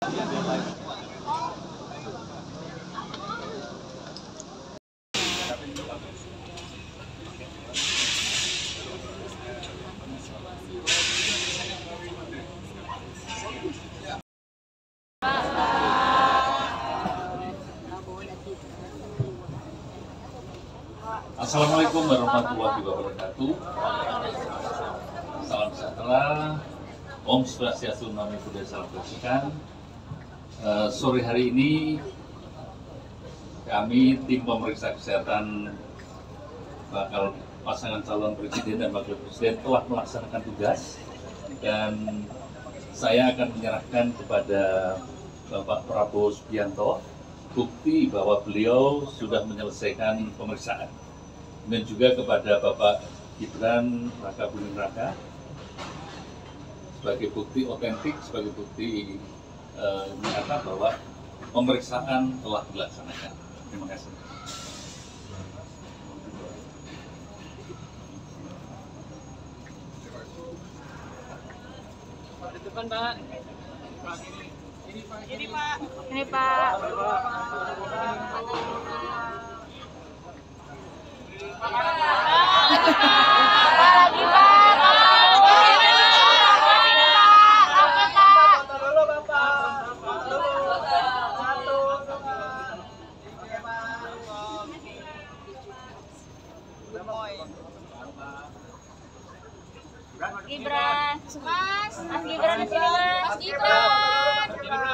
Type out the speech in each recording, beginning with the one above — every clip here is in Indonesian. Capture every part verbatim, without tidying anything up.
Assalamualaikum warahmatullahi wabarakatuh. Salam sejahtera, Om Swastiastu, Namo Buddhaya, Salam Kebajikan. Uh, sore hari ini kami tim pemeriksa kesehatan bakal pasangan calon presiden dan wakil presiden telah melaksanakan tugas, dan saya akan menyerahkan kepada Bapak Prabowo Subianto bukti bahwa beliau sudah menyelesaikan pemeriksaan, dan juga kepada Bapak Gibran Raka Buming Raka sebagai bukti otentik, sebagai bukti eh, nyata bahwa pemeriksaan telah dilaksanakan. Terima kasih. Di depan, Pak. Ini Pak. Ini Pak. Lagi Pak. Gibran, Mas, Mas Gibran di sini Mas. Mas Gibran.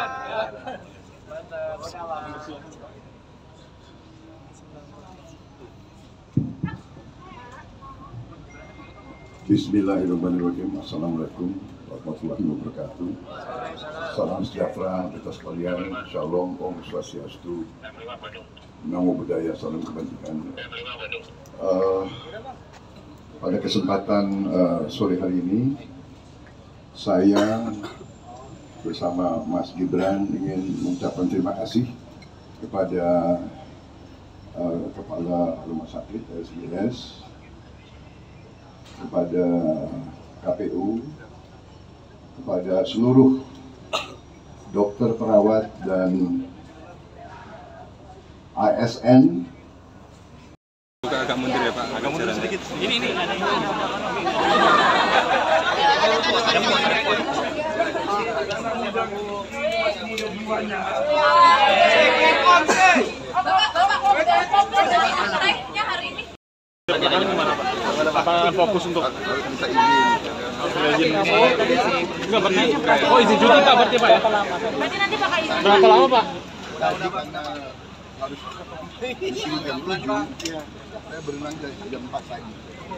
Bismillahirrahmanirrahim. Assalamualaikum warahmatullahi wabarakatuh. Salam sejahtera kita sekalian. Shalom, Om Swastiastu, Namo Buddhaya, Salam Kebajikan. Uh, pada kesempatan uh, sore hari ini, saya bersama Mas Gibran ingin mengucapkan terima kasih kepada uh, Kepala Rumah Sakit R S B S, kepada K P U, kepada seluruh dokter, perawat, dan A S N. Agak mundur ya Pak, agak mundur sedikit. Ini, ini. Apa fokus untuk Minta izin. Enggak berarti. Oh, izin cuti Pak berarti Pak ya? Berarti nanti pakai izin. Berapa lama Pak? Tadi karena harus isi jam tujuh, saya berenang dari jam empat pagi.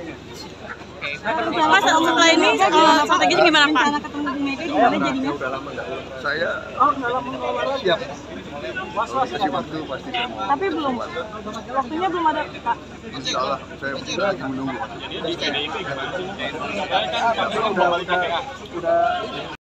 Mas, setelah ini kalau strateginya gimana Pak? Ketemu Bu Mega gimana jadinya? Saya siap. Kasih waktu pasti. Tapi belum. Waktunya belum ada Pak. Insya Allah saya lagi menunggu. Jadi di P D I P gimana sih? Kan belum balik K P K.